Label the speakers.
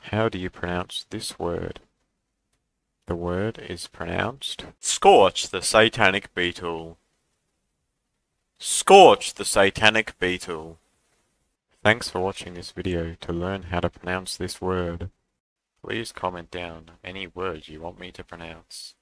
Speaker 1: How do you pronounce this word? The word is pronounced
Speaker 2: Scorch the Satanic Beetle. Scorch the Satanic Beetle.
Speaker 1: Thanks for watching this video. To learn how to pronounce this word, please comment down any words you want me to pronounce.